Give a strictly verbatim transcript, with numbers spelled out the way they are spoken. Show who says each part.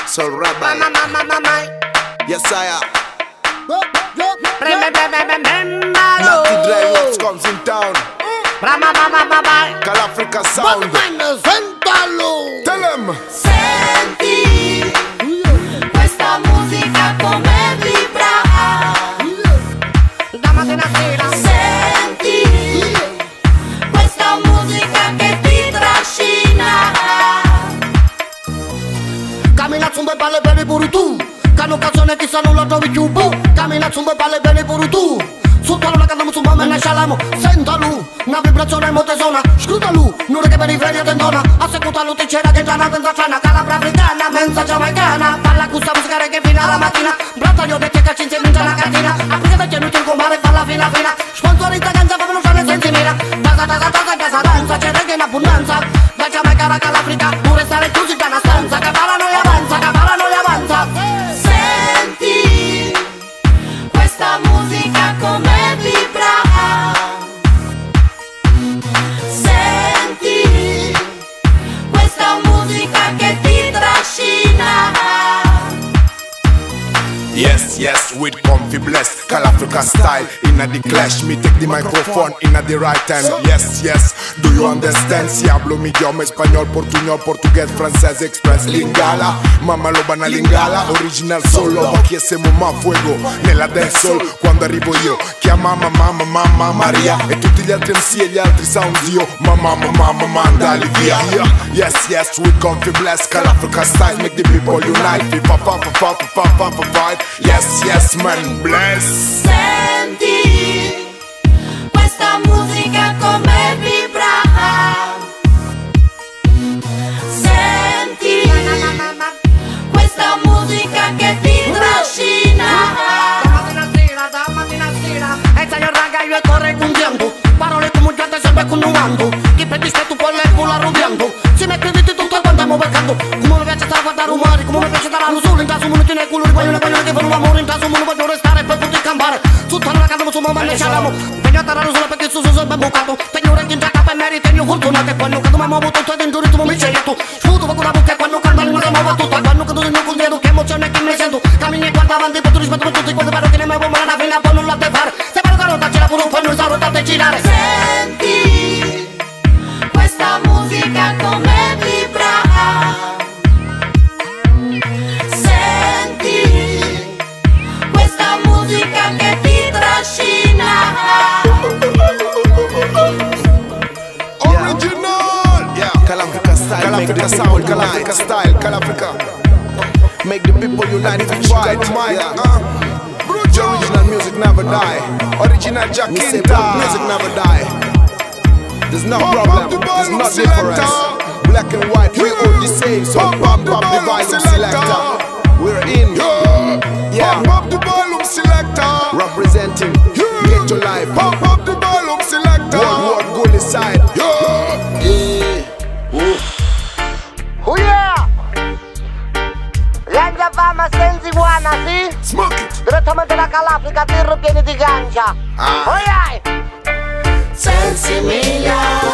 Speaker 1: Soul Rebel. Yes, I am. Naughty Dre Rocks comes in town. Calafrica Sound. Tell them.
Speaker 2: Senti questa musica come vibra. Da mattina a sera. Senti questa musica che ti trascina.
Speaker 3: Cammina zumba e balle bene pure tu. Cano canzone che sa non la trovi più. Cammina zumba e balle bene pure tu. Sotto la canna musulmana me ne scialamo. Sentalo, una vibrazione molto zona. Scrutalo, non è che per i freni attendona. Assecutalo ti c'era che già una pensa strana. Calabra africana, mensa giamaicana. Parla questa musica che fino alla mattina. Brattaglio che ti cacci insieme in la cantina. Apri che tieni il comare e fa la fina fina. Sponsorizza canza fa non fare senza mira. Tasa tasa tasa tasa danza, c'è reggae in abbondanza. Da Giamaica alla Calafrica, pure stare chiusi da una stanza. Che parlano e avanza, che parlano e avanza.
Speaker 2: Senti questa musica come vibra. Senti questa musica che ti trascina.
Speaker 1: Yes, yes, with comfy blessed Calafrica style. Inna the clash, me take the microphone inna the right time. Yes, yes, do you understand? Si hablo mi idioma español, portuñol, portugués, francés, express, lingala. Mamma lo bana lingala, original solo. Ma chi siamo ma fuego nella dancehall. Quando arrivo io, chiama mamma, mamma, Maria. E tutti gli altri M C e gli altri sound io. Mamma, mamma, mandali via. Yes, yes, with comfy blessed Calafrica style. Make the people unite. Fa fa fa fa fa fa fa fight. Yes, yes, man, bless.
Speaker 2: Senti questa musica come vibra. Senti questa musica che ti trascina.
Speaker 3: Da mattina a sera, da mattina a sera. E sai il raga io e corre cundiando. Parole come giate sempre continuando. Chi per dispetto poi le culo arrubbiando. Si mette viti tutto quanto stiamo beccando. Come mi piace stare a guardare umani. Come mi piace stare allo sole. In caso mi metti nel culo di quelle quelle che fanno un amore. In caso mi voglio restare per poter campare. Tutta la casa su mamma ne scialamo. Vengo a tarare solo perché su su su ben bucato. Tengo orecchie in giacca per merito e io fortunato. E quando cado mi muovo tutto dentro ritmo mi scelto. Sfuto con una bocca e quando canta mi muovo tutto. Quando cado in un condiano che emozione che mi sento. Cammini e guarda avanti per tu rispetto per tutti. Quando vedo che ne muovo ma la fine a poi non la devo fare. Se vedo carota ce la pure un po' non sa rotate e girare.
Speaker 2: Senti questa musica come vibra. Senti questa musica che ti trascina.
Speaker 1: Original, yeah. Calafrica style, Calafrica sound, Calafrica style, Calafrica. Make the people unite if you try to mind. The original music never die. Original Jack Kinta. Music never die. There's no problem, there's no difference. Black and white, we all the same. So pump up the volume selector. We're in, yeah. Pump up the volume selector. Representing, get your life. Pump up the volume selector. One word goal inside. Yeah, yeah.
Speaker 3: Oh yeah! Ganja fama senza iguana, sì?
Speaker 1: Smoke it.
Speaker 3: Direttamente da Calafrica, tirro pieni di ganja.
Speaker 1: Ah.
Speaker 3: Oh yeah!
Speaker 2: Sensi mia.